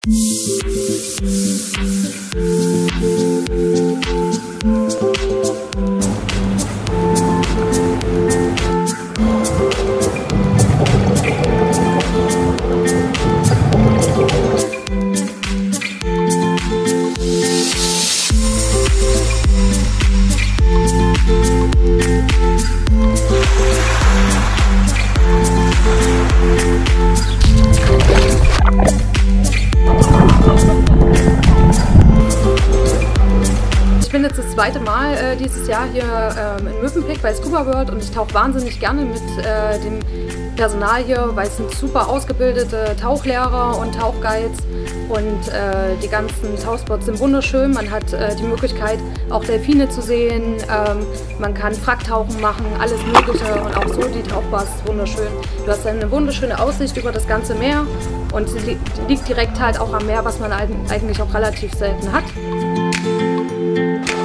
Ich bin jetzt das zweite Mal dieses Jahr hier in Mövenpick bei Scuba World und ich tauche wahnsinnig gerne mit dem Personal hier, weil es sind super ausgebildete Tauchlehrer und Tauchguides und die ganzen Tauchspots sind wunderschön. Man hat die Möglichkeit auch Delfine zu sehen, man kann Fracktauchen machen, alles Mögliche und auch so die Tauchbar ist wunderschön. Du hast eine wunderschöne Aussicht über das ganze Meer und sie liegt direkt halt auch am Meer, was man eigentlich auch relativ selten hat.